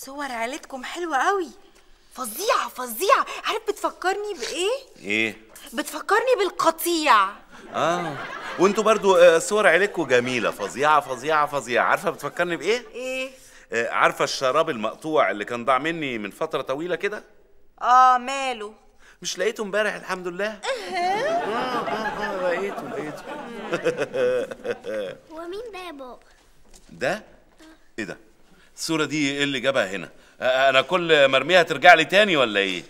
صور عيلتكم حلوة قوي، فظيعة فظيعة. عارف بتفكرني بإيه؟ ايه؟ بتفكرني بالقطيع. وانتوا برضو صور عيلتكم جميلة، فظيعة فظيعة فظيعة. عارفة بتفكرني بإيه؟ إيه؟ عارفة الشراب المقطوع اللي كان ضاع مني من فترة طويلة كده؟ ماله؟ مش لقيته امبارح الحمد لله. لقيته. هو مين ده يا بابا؟ ده؟ ايه ده؟ الصورة دي ايه اللي جابها هنا؟ انا كل مرميها ترجع لي تاني ولا ايه؟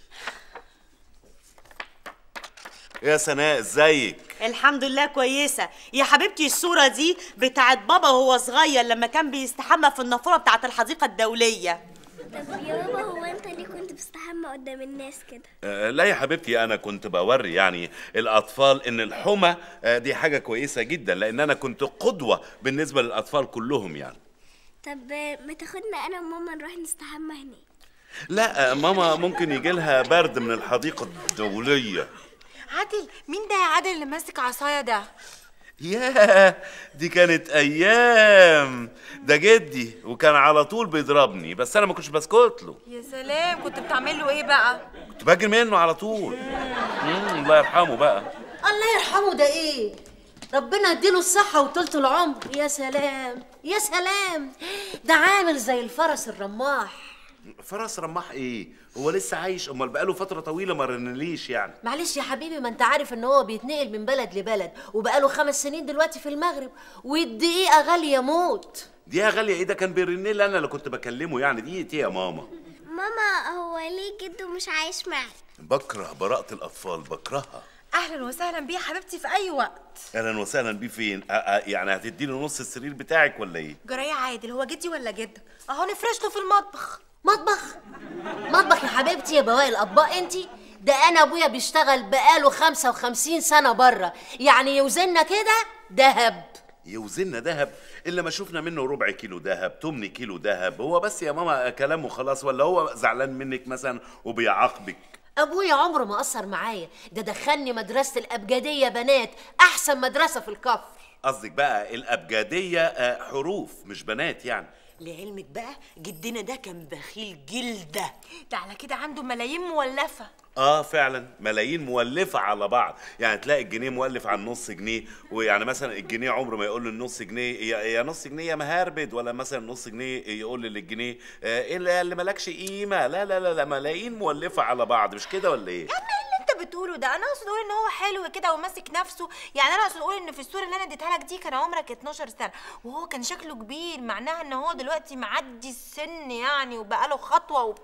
يا سناء ازيك؟ الحمد لله كويسة يا حبيبتي. الصورة دي بتاعت بابا وهو صغير لما كان بيستحمى في النافورة بتاعت الحديقة الدولية. طب يا بابا هو انت ليه كنت بتستحمى قدام الناس كده؟ لا يا حبيبتي، انا كنت بوري يعني الاطفال ان الحمى دي حاجة كويسة جدا، لان انا كنت قدوة بالنسبة للاطفال كلهم يعني. طب ما تاخدنا انا وماما نروح نستحمى هناك؟ لا ماما ممكن يجي لها برد من الحديقة الدولية. عادل، مين ده يا عادل اللي ماسك عصاية ده؟ ياه، دي كانت ايام. ده جدي وكان على طول بيضربني، بس انا ما كنتش بسكت له. يا سلام، كنت بتعمل له ايه بقى؟ كنت باجي منه على طول. الله يرحمه بقى. الله يرحمه ده ايه؟ ربنا يديله الصحة وطولة العمر. يا سلام يا سلام، ده عامل زي الفرس الرماح. فرس رماح ايه؟ هو لسه عايش؟ امال بقاله فتره طويله ما رنليش يعني. معلش يا حبيبي، ما انت عارف ان هو بيتنقل من بلد لبلد، وبقاله 5 سنين دلوقتي في المغرب، والدقيقة غالية موت. دقيقه غاليه ايه؟ ده كان بيرنلي انا اللي كنت بكلمه يعني. دقيقتي يا ماما. ماما هو ليه جده مش عايش معي؟ بكره براءه الاطفال، بكرهها. اهلا وسهلا بيه يا حبيبتي في اي وقت. اهلا وسهلا بيه فين؟ يعني هتديله نص السرير بتاعك ولا ايه؟ جرايه عادل، هو جدي ولا جدك؟ اهو نفرش له في المطبخ. مطبخ يا حبيبتي يا بواقي الاطباق انتي؟ ده انا ابويا بيشتغل بقاله 55 سنة بره، يعني يوزننا كده دهب. يوزننا دهب؟ الا ما شفنا منه ربع كيلو دهب، 8 كيلو دهب. هو بس يا ماما كلامه خلاص، ولا هو زعلان منك مثلا وبيعاقبك؟ ابويا عمره ما قصر معايا، ده دخلني مدرسة الابجدية بنات، احسن مدرسة في الكفر. قصدك بقى الابجديه حروف مش بنات يعني؟ لعلمك بقى جدنا ده كان بخيل جلده. ده على كده عنده ملايين مولفة. فعلا ملايين مولفه على بعض. يعني تلاقي الجنيه مولف على النص جنيه، ويعني مثلا الجنيه عمره ما يقول للنص جنيه يا نص جنيه يا مهربد، ولا مثلا نص جنيه يقول للجنيه اللي مالكش قيمه. لا لا لا لا، ملايين مولفه على بعض، مش كده ولا ايه؟ يا عم ايه اللي انت بتقوله ده؟ انا اقصد اقول ان هو حلو كده وماسك نفسه. يعني انا اقصد اقول ان في الصوره اللي انا اديتها لك دي كان عمرك 12 سنه وهو كان شكله كبير، معناها ان هو دلوقتي معدي السن يعني وبقى له خطوه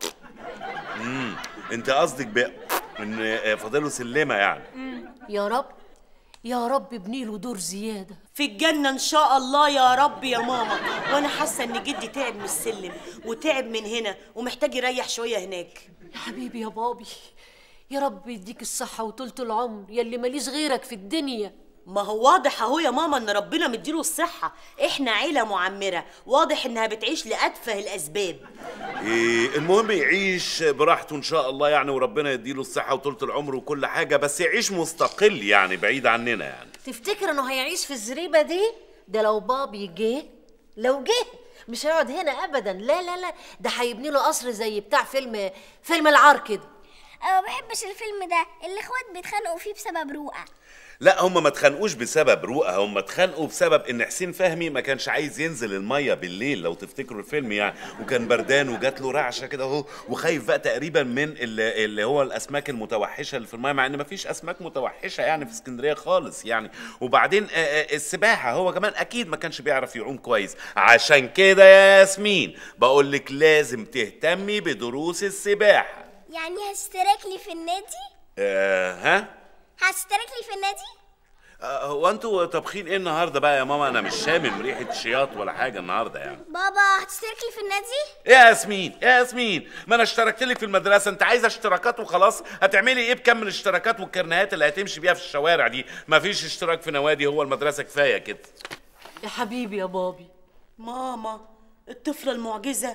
انت قصدك بقى ان فاضله سلمه يعني؟ يا رب يا رب ابني له دور زياده في الجنة إن شاء الله يا رب يا ماما. وأنا حاسة إن جدي تعب من السلم وتعب من هنا ومحتاج يريح شوية هناك. يا حبيبي يا بابي، يا رب يديك الصحة وطولة العمر يلي ماليش غيرك في الدنيا. ما هو واضح اهو يا ماما ان ربنا مديله الصحة. احنا عيلة معمرة، واضح انها بتعيش لأتفه الأسباب. المهم يعيش براحته ان شاء الله يعني، وربنا يديله الصحة وطولة العمر وكل حاجة، بس يعيش مستقل يعني بعيد عننا يعني. تفتكر انه هيعيش في الزريبة دي؟ ده لو بابي جه، لو جه مش هيقعد هنا ابدا. لا لا لا، ده هيبني له قصر زي بتاع فيلم العار كده. انا ما بحبش الفيلم ده، الاخوات بيتخانقوا فيه بسبب رؤى. لا، هم ما اتخانقوش بسبب رؤى، هم اتخانقوا بسبب ان حسين فهمي ما كانش عايز ينزل الميه بالليل لو تفتكروا الفيلم يعني، وكان بردان وجات له رعشه كده اهو، وخايف بقى تقريبا من اللي هو الاسماك المتوحشه اللي في الميه، مع ان ما فيش اسماك متوحشه يعني في اسكندريه خالص يعني. وبعدين السباحه، هو كمان اكيد ما كانش بيعرف يعوم كويس. عشان كده يا ياسمين بقول لك لازم تهتمي بدروس السباحه. يعني هشترك لي في النادي؟ ها؟ هشترك لي في النادي؟ هو انتوا طابخين ايه النهارده بقى يا ماما؟ انا مش شامم ريحه شياط ولا حاجه النهارده يعني. بابا هتشترك لي في النادي؟ يا ياسمين يا ياسمين، ما انا اشتركت لك في المدرسه، انت عايزه اشتراكات وخلاص؟ هتعملي ايه بكم الاشتراكات والكرنيهات اللي هتمشي بيها في الشوارع دي؟ مفيش اشتراك في نوادي، هو المدرسه كفايه كده. يا حبيبي يا بابي. ماما الطفلة المعجزة.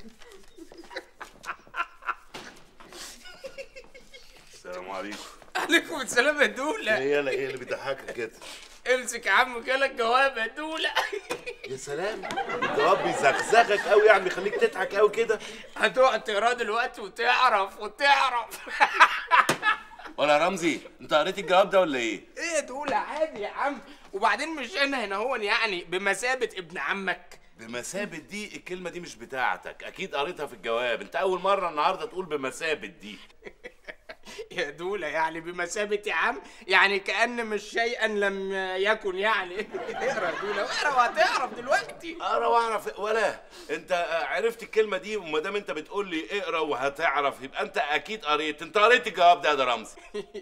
السلام عليكم. عليكم السلام يا دوله. ايه يالا ايه اللي بيضحكك كده؟ امسك يا عم جالك جواب يا دوله. يا سلام، الجواب بيزغزغك قوي يعني بيخليك تضحك قوي كده. هتقعد تقراه دلوقتي وتعرف. ولا رمزي انت قريت الجواب ده ولا ايه؟ ايه يا دوله عادي يا عم. وبعدين مش انا هنا هو يعني بمثابه ابن عمك. بمثابة دي الكلمة دي مش بتاعتك، أكيد قريتها في الجواب، أنت أول مرة النهاردة تقول بمثابة دي. يا دولة يعني بمثابة يا عم، يعني كأن مش شيئا لم يكن يعني. اقرا يا دولة واقرا وهتعرف دلوقتي. اقرا واعرف ولا انت عرفت الكلمة دي، وما دام انت بتقول لي اقرا وهتعرف يبقى انت اكيد قريت. انت قريت الجواب ده رمزي؟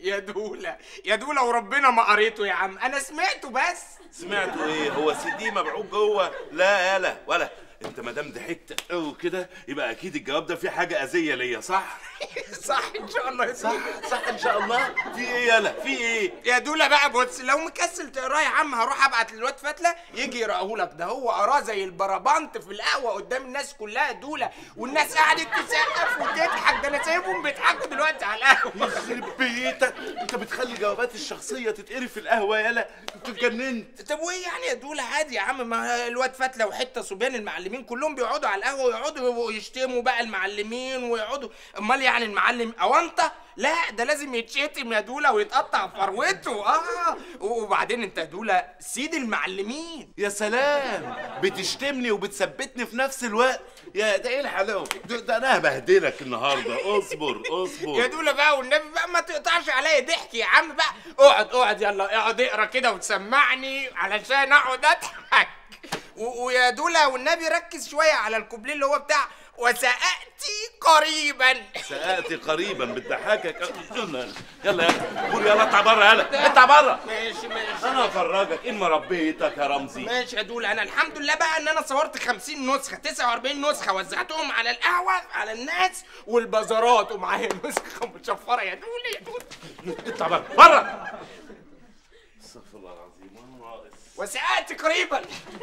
يا دولة وربنا ما قريته يا عم، انا سمعته بس. سمعته ايه؟ هو سي دي مبعوث جوه؟ لا يالا ولا انت ما دام ضحكت قوي كده يبقى اكيد الجواب ده فيه حاجه اذيه ليا، صح؟ صح ان شاء الله يا صح ان شاء الله. في ايه يالا؟ في ايه؟ يا دوله بقى بص، لو مكسل تقراه يا عم هروح ابعت للواد فتله يجي يقراه لك. ده هو قراه زي البربنت في القهوه قدام الناس كلها يا دوله، والناس قعدت تسقف وتضحك. ده انا سايبهم بيضحكوا دلوقتي على القهوه. يخرب بيتك، انت بتخلي جوابات الشخصيه تتقري في القهوه يالا؟ انت اتجننت. طب وايه يعني يا دوله؟ عادي يا عم، ما الواد فتله وحته صبيان المعلمين كلهم بيقعدوا على القهوه ويقعدوا يشتموا بقى المعلمين ويقعدوا. امال يعني المعلم اونطه؟ لا ده لازم يتشتم يا دوله ويتقطع فروته. وبعدين انت يا دوله سيد المعلمين. يا سلام، بتشتمني وبتثبتني في نفس الوقت. يا ده ايه الحلاوه ده انا هبهدلك النهارده. اصبر يا دوله بقى والنبي بقى ما تقطعش عليا ضحك يا عم بقى. اقعد يلا اقعد اقرا كده وتسمعني علشان اقعد اضحك. ويا دوله والنبي ركز شويه على الكوبليه اللي هو بتاع وسأأتي قريبا. سأأتي قريبا بتضحكك. يلا قول يلا اطلع بره. يلا اطلع بره. ماشي انا افرجك ان ما ربيتك يا رمزي. ماشي يا دوله. انا الحمد لله بقى ان انا صورت 50 نسخه 49 نسخه وزعتهم على القهوه على الناس والبازارات، ومعايا نسخه مشفره يا دوله. اطلع بره. استغفر الله العظيم. وسأأتي قريبا.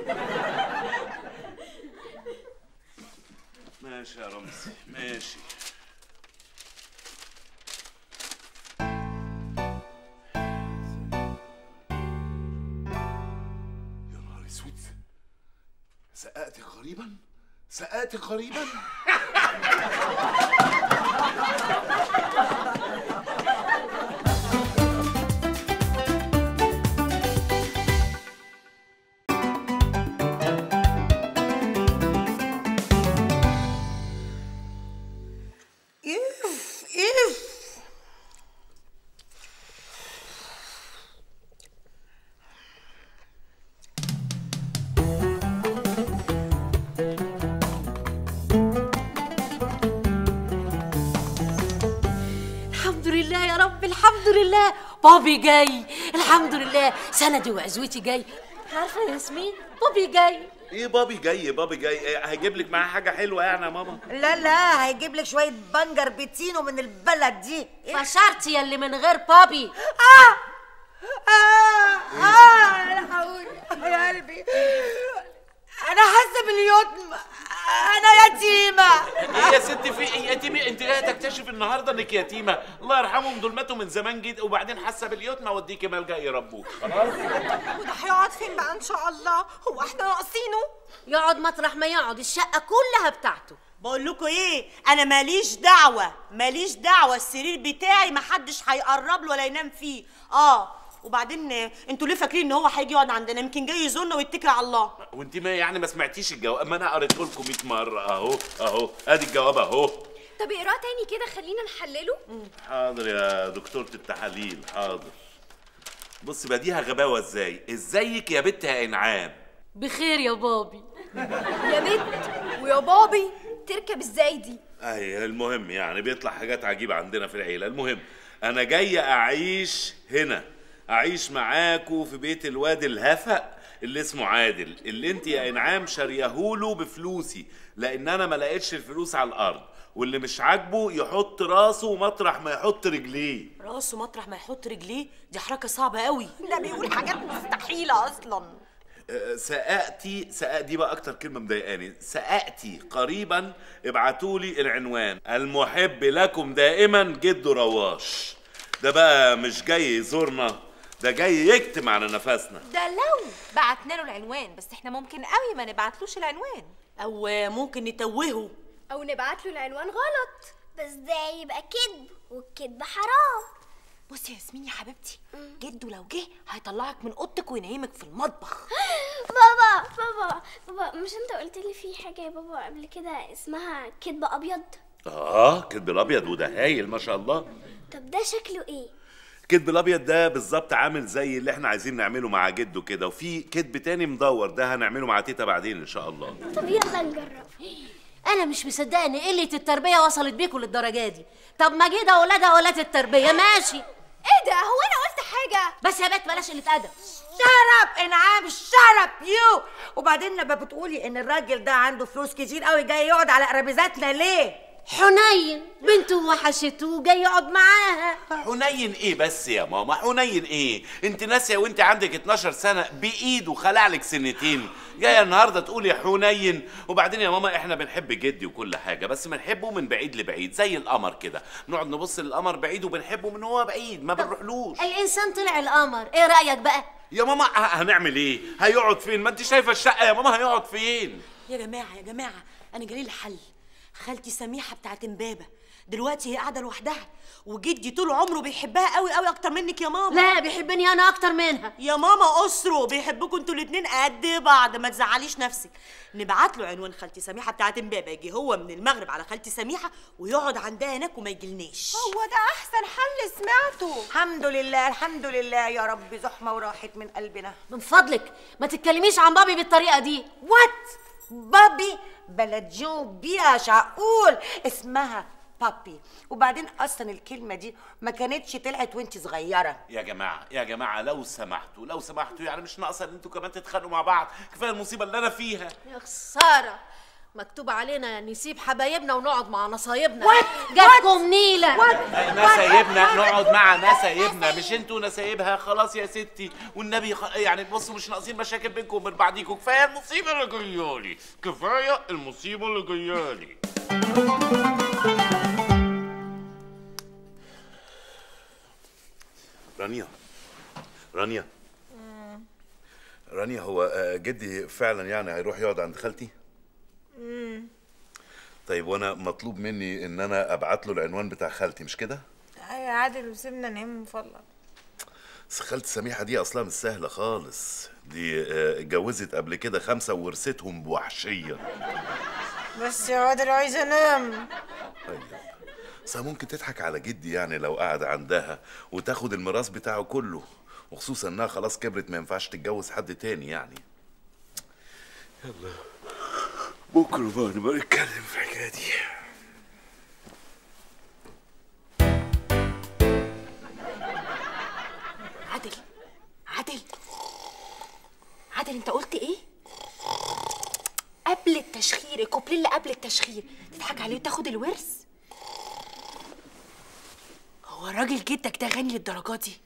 ماشي يا رمزي ماشي. يا نهار اسود، سأأتي قريبا. سأأتي قريبا. الحمد لله بابي جاي. الحمد لله سندي وعزوتي جاي. عارفه يا ياسمين بابي جاي. ايه بابي جاي؟ بابي جاي إيه؟ هيجيب لك معاه حاجه حلوه يعني يا ماما؟ لا هيجيب لك شويه بنجر بيتينو من البلد دي. فشرتي يا اللي من غير بابي. يا قلبي انا حاسه باليتم، انا يتيمه. ايه يا ست في ايه يتيمه؟ انت جايه تكتشف النهارده انك يتيمه؟ الله يرحمهم دول ماتوا من زمان جدا، وبعدين حاسه باليتم اوديكي ملجأ يربوك. خلاص وده هيقعد فين بقى ان شاء الله؟ هو احنا ناقصينه؟ يقعد مطرح ما يقعد، الشقه كلها بتاعته. بقول لكم ايه، انا ماليش دعوه السرير بتاعي محدش هيقرب له ولا ينام فيه. وبعدين انتوا ليه فاكرين ان هو هيجي يقعد عندنا؟ يمكن جاي يزورنا ويتكل على الله. وانت ما يعني ما سمعتيش الجواب؟ ما انا قريته لكم 100 مره اهو ادي الجواب اهو. طب اقراه تاني كده خلينا نحلله. حاضر يا دكتورة التحاليل حاضر. بص بديها غباوه ازاي. ازيك يا بت يا انعام؟ بخير يا بابي. يا بت ويا بابي تركب ازاي دي؟ اي المهم يعني بيطلع حاجات عجيبه عندنا في العيله. المهم انا جاي اعيش هنا، اعيش معاكوا في بيت الواد الهفق اللي اسمه عادل، اللي انت يا انعام شاريهوله بفلوسي، لان انا ما لقيتش الفلوس على الارض، واللي مش عاجبه يحط راسه مطرح ما يحط رجليه. راسه مطرح ما يحط رجليه؟ دي حركه صعبه قوي. ده بيقول حاجات مستحيله اصلا. سأأتي دي بقى أكتر كلمة مضايقاني. سأأتي قريبا، ابعتولي العنوان. المحب لكم دائما جد رواش. ده بقى مش جاي يزورنا، ده جاي يكتم على نفسنا. ده لو بعتنا له العنوان، بس احنا ممكن قوي ما نبعتلوش العنوان، او ممكن نتوهه، او نبعت له العنوان غلط، بس ده يبقى كذب، والكذب حرام. بصي يا ياسمين يا حبيبتي، جده لو جه هيطلعك من اوضتك وينيمك في المطبخ. بابا مش انت قلت لي في حاجه يا بابا قبل كده اسمها كذب ابيض؟ كدب الابيض، وده هايل ما شاء الله. طب ده شكله ايه؟ كدب الابيض ده بالظبط عامل زي اللي احنا عايزين نعمله مع جده كده، وفي كدب تاني مدور ده هنعمله مع تيتا بعدين ان شاء الله. طب يلا نجرب. انا مش مصدقه ان قله التربيه وصلت بيكم للدرجه دي. طب ما جه ده ولاد التربيه ماشي. ايه ده؟ هو انا قلت حاجه؟ بس يا بنت بلاش قله ادب. شرب انعام، شرب يو. وبعدين لما بتقولي ان الراجل ده عنده فلوس كتير قوي جاي يقعد على قرابيزاتنا ليه؟ حنين بنته وحشته جاي يقعد معاها. حنين ايه بس يا ماما؟ حنين ايه؟ انت ناسيه وانت عندك 12 سنه بايده خلع لك سنتين، جايه النهارده تقولي حنين؟ وبعدين يا ماما احنا بنحب جدي وكل حاجه، بس بنحبه من بعيد لبعيد زي القمر كده، نقعد نبص للقمر بعيد وبنحبه من هو بعيد، ما بنروحلوش. الانسان طلع القمر، ايه رايك بقى؟ يا ماما هنعمل ايه؟ هيقعد فين؟ ما انت شايفه الشقه يا ماما، هيقعد فين؟ يا جماعه انا جالي الحل. خالتي سميحه بتاعت امبابه دلوقتي هي قاعده لوحدها، وجدي طول عمره بيحبها قوي قوي اكتر منك يا ماما. لا بيحبني انا اكتر منها يا ماما، اسره بيحبكم انتوا الاتنين قد بعض، ما تزعليش نفسك. نبعت له عنوان خالتي سميحه بتاعت امبابه، يجي هو من المغرب على خالتي سميحه ويقعد عندها هناك وما يجيلناش. هو ده احسن حل سمعته. الحمد لله الحمد لله يا رب، زحمه وراحت من قلبنا. من فضلك ما تتكلميش عن بابي بالطريقه دي. وات بابي؟ بلد جو بيها شعقول اسمها بابي. وبعدين اصلا الكلمه دي ما كانتش طلعت وانت صغيره. يا جماعه لو سمحتوا يعني مش ناقصه ان انتوا كمان تتخانقوا مع بعض، كفايه المصيبه اللي انا فيها. يا خساره، مكتوب علينا نسيب حبايبنا ونقعد مع نصايبنا. جاتكم نيله. نسايبنا نقعد مع نسايبنا، مش انتوا نسايبها. خلاص يا ستي والنبي، يعني بصوا مش ناقصين مشاكل بينكم وبين بعضيكم، كفايه المصيبه اللي جايالي، كفايه المصيبه اللي جايالي. رانيا هو جدي فعلا يعني هيروح يقعد عند خالتي؟ طيب وانا مطلوب مني ان انا ابعت له العنوان بتاع خالتي مش كده؟ يا عادل وسيبنا ننام من فضلك. بس خالتي سميحه دي اصلا مش سهله خالص، دي اتجوزت قبل كده 5 وورثتهم بوحشيه. بس يا عادل عايزه انام. طيب بس ممكن تضحك على جدي يعني لو قعد عندها وتاخد الميراث بتاعه كله، وخصوصا انها خلاص كبرت ما ينفعش تتجوز حد تاني يعني. يلا بكره بقى نبقى نتكلم في الحكايه دي. عادل انت قلت ايه؟ قبل التشخير، الكوبليه اللي قبل التشخير تضحك عليه وتاخد الورث؟ هو الراجل جدك ده غني للدرجه دي؟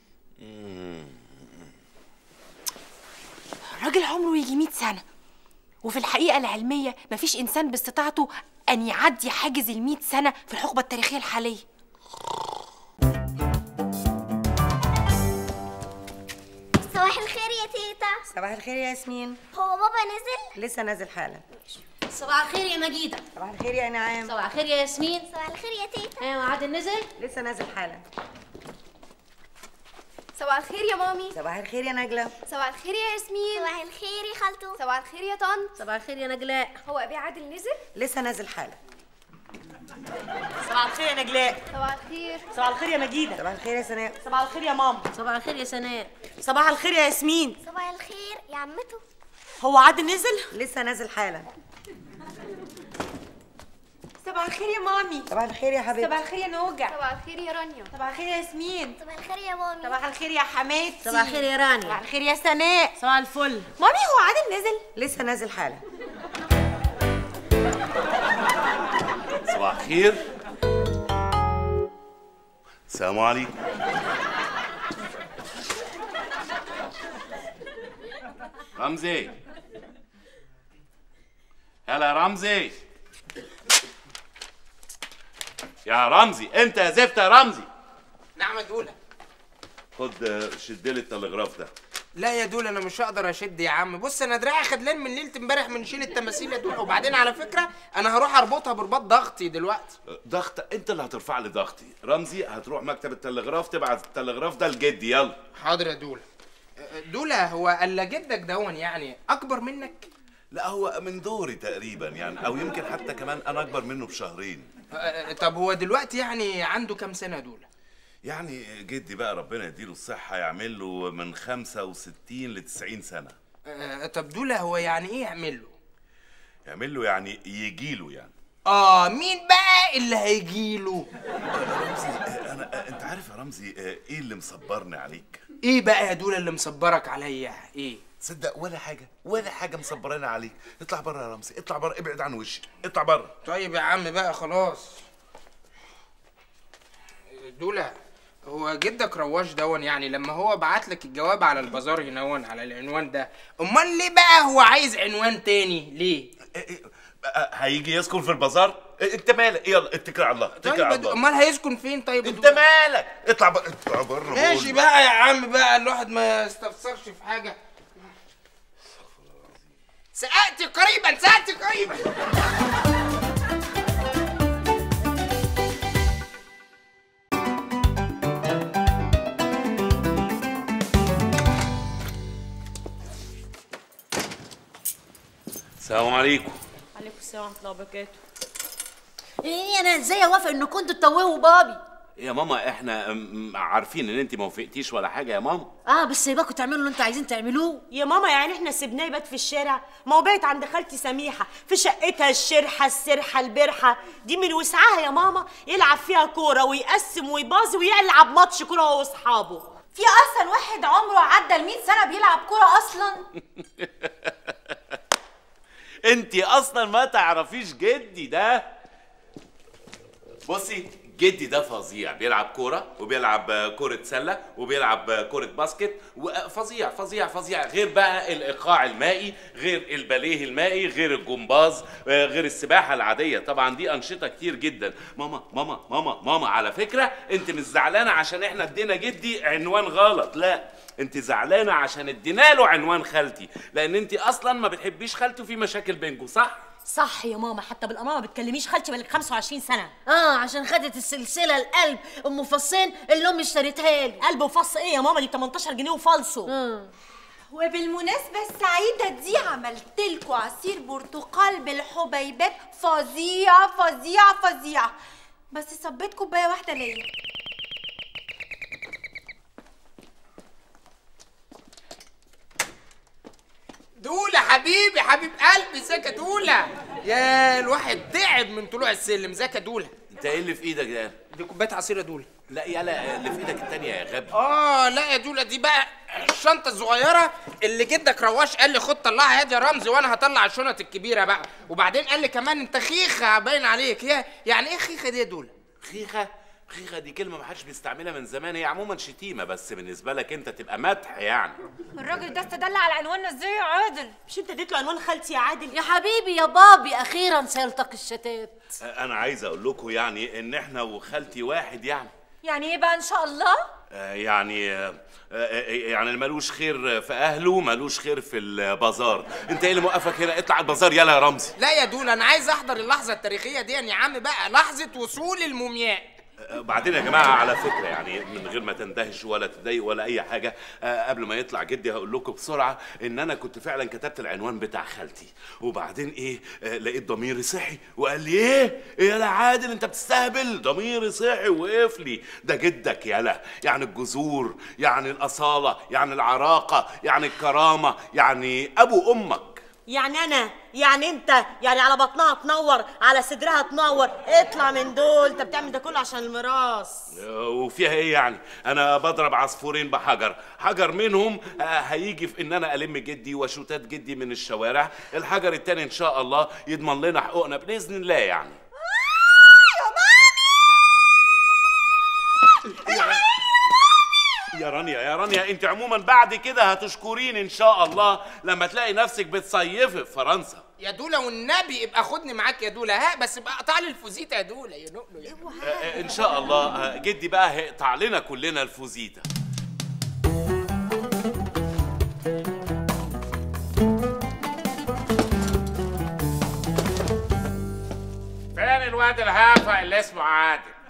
الراجل عمره يجي 100 سنه، وفي الحقيقه العلميه مفيش انسان باستطاعته ان يعدي حاجز ال 100 سنه في الحقبه التاريخيه الحاليه. صباح الخير يا تيتا. صباح الخير يا ياسمين. هو بابا نزل؟ لسه نازل حالا. صباح الخير يا مجيده. صباح الخير يا انعام. صباح الخير يا ياسمين. صباح الخير يا تيتا. ايوه عادل نزل؟ لسه نازل حالا. صباح الخير يا مامي. صباح الخير يا نجله. صباح الخير يا ياسمين. صباح الخير يا خالته. صباح الخير يا طنط. صباح الخير يا نجلاء. هو ابي عادل نزل؟ لسه نازل حالا. صباح الخير يا نجلاء. صباح الخير. صباح الخير يا مجيده. صباح الخير يا سناء. صباح الخير يا ماما. صباح الخير يا سناء. صباح الخير يا ياسمين. صباح الخير يا عمته. هو عادل نزل؟ لسه نازل حالا. صباح الخير يا مامي. صباح الخير يا حبيبتي. صباح الخير يا نوجع. صباح الخير يا رانيا. صباح الخير يا ياسمين. صباح الخير يا مامي. صباح الخير يا حماتي. صباح الخير يا رانيا. صباح الخير يا سناء. صباح الفل. مامي هو عادل نزل؟ لسه نازل حالا. صباح الخير. السلام عليكم. رمزي، هلا يا رمزي. يا رمزي انت يا زفت يا رمزي. نعم يا دولة. خد شد لي التلغراف ده. لا يا دول انا مش هقدر اشد يا عم. بص انا دراعي خدلان من ليله امبارح من شيل التماثيل يا دول. وبعدين على فكره انا هروح اربطها برباط ضغطي دلوقتي. ضغط؟ انت اللي هترفع لي ضغطي. رمزي هتروح مكتب التلغراف تبعت التلغراف ده لجدي. يلا. حاضر يا دوله. دوله هو الا جدك دون يعني اكبر منك؟ لا هو من دوري تقريبا يعني، او يمكن حتى كمان انا اكبر منه بشهرين. طب هو دلوقتي يعني عنده كام سنه دوله؟ يعني جدي بقى ربنا يديله الصحة يعمل له من 65 ل 90 سنة. طب دوله هو يعني ايه يعمل له؟ يعمل له يعني يجي له يعني. مين بقى اللي هيجي له؟ رمزي انت عارف يا رمزي ايه اللي مصبرني عليك؟ ايه بقى يا دوله اللي مصبرك عليا؟ ايه؟ تصدق ولا حاجة مصبراني عليك. اطلع بره يا رمزي، اطلع بره، ابعد عن وشي، اطلع بره. طيب يا عم بقى خلاص. دوله هو جدك رواش دون يعني لما هو بعت لك الجواب على البازار هنا على العنوان ده، امال ليه بقى هو عايز عنوان تاني ليه؟ هيجي يسكن في البازار؟ انت مالك؟ يلا اتكل على الله، اتكل على الله. امال هيسكن فين طيب؟ انت مالك؟ اطلع بره، اطلع بره. ماشي بقى يا عم بقى، الواحد ما يستفسرش في حاجه. سأأتي قريبا. السلام عليكم. عليكم السلام ورحمه الله وبركاته. ايه انا ازاي اوافق ان كنتوا تتوهوا بابي؟ يا ماما احنا عارفين ان انت ما وافقتيش ولا حاجه يا ماما. بس سيباكوا تعملوا اللي انتوا عايزين تعملوه. يا ماما يعني احنا سيبناه يبات في الشارع؟ ما هو بايت عند خالتي سميحه في شقتها الشرحه السرحه البرحه دي، من وسعها يا ماما يلعب فيها كوره ويقسم ويباظي ويلعب ماتش كوره هو واصحابه. في اصلا واحد عمره عدى ال 100 سنه بيلعب كوره اصلا؟ انتي اصلا ما تعرفيش جدي ده. بصي جدي ده فظيع، بيلعب كوره وبيلعب كوره سله وبيلعب كوره باسكت، وفظيع فظيع فظيع. غير بقى الايقاع المائي، غير الباليه المائي، غير الجمباز، غير السباحه العاديه. طبعا دي انشطه كتير جدا. ماما ماما ماما ماما على فكره انت مش زعلانه عشان احنا ادينا جدي عنوان غلط، لا انت زعلانه عشان ادينا له عنوان خالتي، لان انت اصلا ما بتحبيش خالتي وفي مشاكل بينكم، صح؟ صح يا ماما، حتى بالامانه ما بتكلميش خالتي بقالك 25 سنه. عشان خدت السلسله القلب ام فصين اللي امي اشتريتها لي. قلب وفص ايه يا ماما؟ دي 18 جنيه وفالصو. وبالمناسبه السعيده دي عملت لكم عصير برتقال بالحبيبات فظيع فظيع فظيع، بس صبيت كوبايه واحده ليا. دولة حبيبي حبيب قلبي، ازيك يا دولة؟ يا الواحد تعب من طلوع السلم. ازيك يا دولة؟ انت ايه اللي في ايدك ده؟ دي كوبايه عصير يا دولة. لا يلا اللي في ايدك التانية يا غبي. لا يا دولة، دي بقى الشنطة الصغيرة اللي جدك رواش قال لي خد طلعها يا رمزي وانا هطلع الشنط الكبيرة بقى. وبعدين قال لي كمان انت خيخة باين عليك. يعني ايه خيخة دي يا دولة؟ خيخة دي كلمة ما حدش بيستعملها من زمان، هي عموما شتيمة، بس بالنسبة لك انت تبقى مدح يعني. الراجل ده استدل على عنواننا ازاي يا عادل؟ مش انت اديت له عنوان خالتي يا عادل؟ يا حبيبي يا بابي اخيرا سيلتقي الشتات. انا عايز اقول لكم يعني ان احنا وخالتي واحد يعني. يعني ايه بقى ان شاء الله؟ يعني اللي ملوش خير في اهله ملوش خير في البازار. انت ايه اللي موقفك هنا؟ اطلع البازار يلا يا رمزي. لا يا دولة انا عايز احضر اللحظة التاريخية دي يا عم بقى، لحظة وصول المومياء. بعدين يا جماعه على فكره يعني من غير ما تندهشوا ولا تضايقوا ولا اي حاجه، قبل ما يطلع جدي هقول لكم بسرعه ان انا كنت فعلا كتبت العنوان بتاع خالتي، وبعدين ايه لقيت ضميري صحي وقال لي ايه يا عادل انت بتستهبل؟ ضميري صحي وقف لي ده جدك يالا، يعني الجذور، يعني الاصاله، يعني العراقه، يعني الكرامه، يعني ابو امك. يعني انا، يعني انت، يعني على بطنها تنور على صدرها تنور. اطلع من دول، انت بتعمل ده كله عشان الميراث. وفيها ايه يعني؟ انا بضرب عصفورين بحجر، حجر منهم هيجي في ان انا الم جدي وشوتات جدي من الشوارع، الحجر التاني ان شاء الله يضمن لنا حقوقنا باذن الله يعني. يا رانيا انت عموما بعد كده هتشكرين ان شاء الله لما تلاقي نفسك بتصيفي في فرنسا. يا دولة والنبي ابقى خدني معاك يا دولة، بس ابقى اقطع لي الفوزيتا يا دولة يا نقله يا ان شاء الله جدي بقى هيقطع لنا كلنا الفوزيتا. الواد الهافة اللي اسمه عادل.